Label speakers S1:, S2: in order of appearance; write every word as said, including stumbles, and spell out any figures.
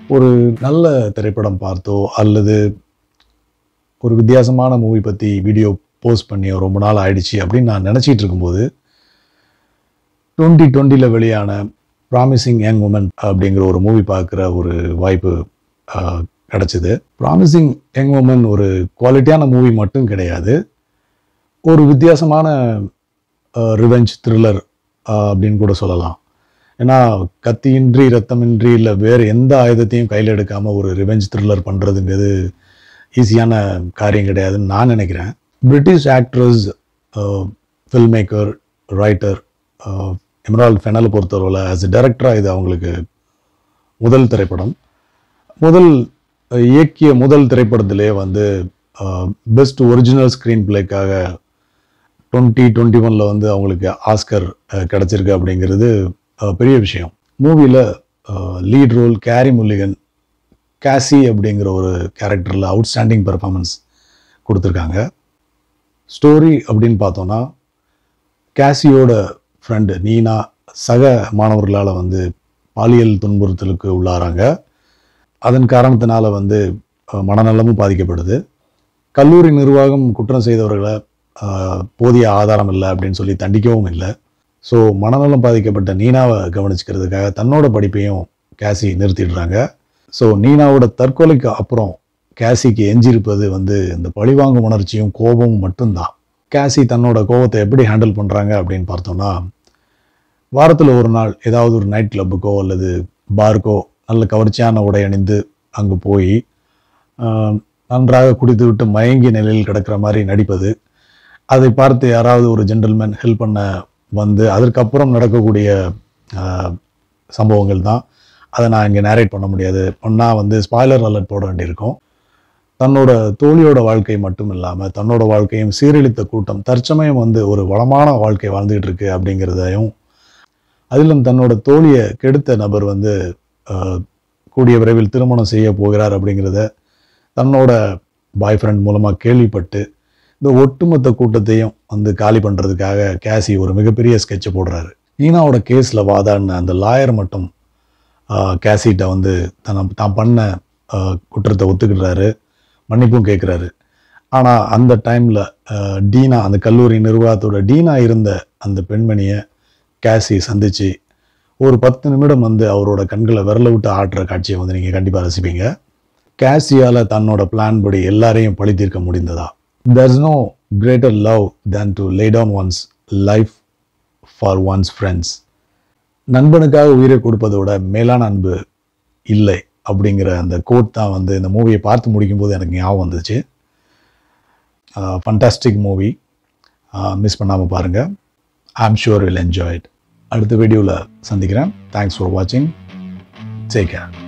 S1: ஒரு நல்ல திரைப்படம் பார்த்தோ அல்லது ஒரு வித்தியாசமான மூவி பற்றி வீடியோ போஸ்ட் பண்ணி ரொம்ப நாள் ஆயிடுச்சு அப்படின்னு நான் நினச்சிட்டு இருக்கும்போது டுவெண்ட்டி டுவெண்ட்டியில் வெளியான ப்ராமிசிங் யங் உமன் அப்படிங்கிற ஒரு மூவி பார்க்குற ஒரு வாய்ப்பு கிடச்சிது. ப்ராமிசிங் யங் உமன் ஒரு குவாலிட்டியான மூவி மட்டும் கிடையாது, ஒரு வித்தியாசமான ரிவெஞ்ச் த்ரில்லர் அப்படின்னு கூட சொல்லலாம். ஏன்னா கத்தியின்றி ரத்தமின்றி இல்லை வேறு எந்த ஆயுதத்தையும் கையில் எடுக்காமல் ஒரு ரிவெஞ்ச் த்ரில்லர் பண்ணுறதுங்கிறது ஈஸியான காரியம் கிடையாதுன்னு நான் நினைக்கிறேன். British actress, filmmaker, writer Emerald Fennell பொறுத்தவரையில் ஆஸ் எ டைரக்டராக இது அவங்களுக்கு முதல் திரைப்படம். முதல் இயக்கிய முதல் திரைப்படத்திலே வந்து பெஸ்ட் ஒரிஜினல் ஸ்க்ரீன் பிளேக்காக டுவெண்ட்டி டுவெண்ட்டி ஒனில் வந்து அவங்களுக்கு ஆஸ்கர் கிடச்சிருக்கு அப்படிங்கிறது பெரிய விஷயம். மூவியில் lead role Carey Mulligan Cassie அப்படிங்கிற ஒரு கேரக்டரில் அவுட்ஸ்டாண்டிங் பெர்ஃபார்மன்ஸ் கொடுத்துருக்காங்க. ஸ்டோரி அப்படின்னு பார்த்தோன்னா, கேசியோட ஃப்ரெண்டு நீனா சக மாணவர்களால் வந்து பாலியல் துன்புறுத்தலுக்கு உள்ளாராங்க. அதன் காரணத்தினால வந்து மனநலமும் பாதிக்கப்படுது. கல்லூரி நிர்வாகம் குற்றம் செய்தவர்களை போதிய ஆதாரம் இல்லை அப்படின்னு சொல்லி தண்டிக்கவும் இல்லை. ஸோ மனநலம் பாதிக்கப்பட்ட நீனாவை கவனிச்சுக்கிறதுக்காக தன்னோட படிப்பையும் கேசி நிறுத்திடுறாங்க. ஸோ நீனாவோட தற்கொலைக்கு அப்புறம் கேசிக்கு எஞ்சிருப்பது வந்து இந்த பழிவாங்கும் உணர்ச்சியும் கோபமும் மட்டும்தான். கேசி தன்னோட கோபத்தை எப்படி ஹேண்டில் பண்ணுறாங்க அப்படின்னு பார்த்தோன்னா, வாரத்தில் ஒரு நாள் ஏதாவது ஒரு நைட் கிளப்புக்கோ அல்லது பார்க்கோ நல்ல கவர்ச்சியான உடை அணிந்து அங்கே போய் நன்றாக குடித்து விட்டு மயங்கிய நிலையில் கிடக்கிற மாதிரி நடிப்பது, அதை பார்த்து யாராவது ஒரு ஜென்டில்மேன் ஹெல்ப் பண்ண வந்து அதற்கப்புறம் நடக்கக்கூடிய சம்பவங்கள் தான். அதை நான் இங்கே நேரேட் பண்ண முடியாது, பண்ணால் வந்து ஸ்பாய்லர் அலர்ட் போட வேண்டியிருக்கும். தன்னோட தோழியோட வாழ்க்கை மட்டும் இல்லாமல் தன்னோட வாழ்க்கையும் சீரழித்த கூட்டம் தற்சமயம் வந்து ஒரு வளமான வாழ்க்கை வாழ்ந்துகிட்டு இருக்கு அப்படிங்கிறதையும், அதிலும் தன்னோட தோழியை கெடுத்த நபர் வந்து கூடிய விரைவில் திருமணம் செய்ய போகிறார் அப்படிங்கிறத தன்னோட பாய் ஃப்ரெண்ட் மூலமாக கேள்விப்பட்டு இந்த ஒட்டுமொத்த கூட்டத்தையும் வந்து காலி பண்ணுறதுக்காக கேசி ஒரு மிகப்பெரிய ஸ்கெட்சை போடுறாரு. ஈனாவோட கேஸில் வாதாடின அந்த லாயர் மட்டும் கேசிட்ட வந்து தன் தான் பண்ண குற்றத்தை ஒத்துக்கிடுறாரு, மன்னிப்பும் கேட்குறாரு. ஆனால் அந்த டைமில் டீனா, அந்த கல்லூரி நிர்வாகத்தோட டீனா இருந்த அந்த பெண்மணியை கேசி சந்தித்து ஒரு பத்து நிமிடம் வந்து அவரோட கண்களை விரல விட்டு ஆட்டுற காட்சியை வந்து நீங்கள் கண்டிப்பாக ரசிப்பீங்க. கேசியால் தன்னோட பிளான் படி எல்லாரையும் பழி தீர்க்க முடிந்ததா? There's no greater love than to lay down one's life for one's friends. நண்பனுக்காக உயிரை கொடுப்பதோட மேலான அன்பு இல்லை அப்படிங்கிற அந்த கோட் தான் வந்து இந்த மூவியை பார்த்து முடிக்கும்போது எனக்கு ஞாபகம் வந்துச்சு. ஃபண்டாஸ்டிக் மூவி, மிஸ் பண்ணாமல் பாருங்கள். I'm sure will enjoy it. அடுத்த வீடியோவில் சந்திக்கிறேன். தேங்க்ஸ் ஃபார் வாட்சிங். Take care.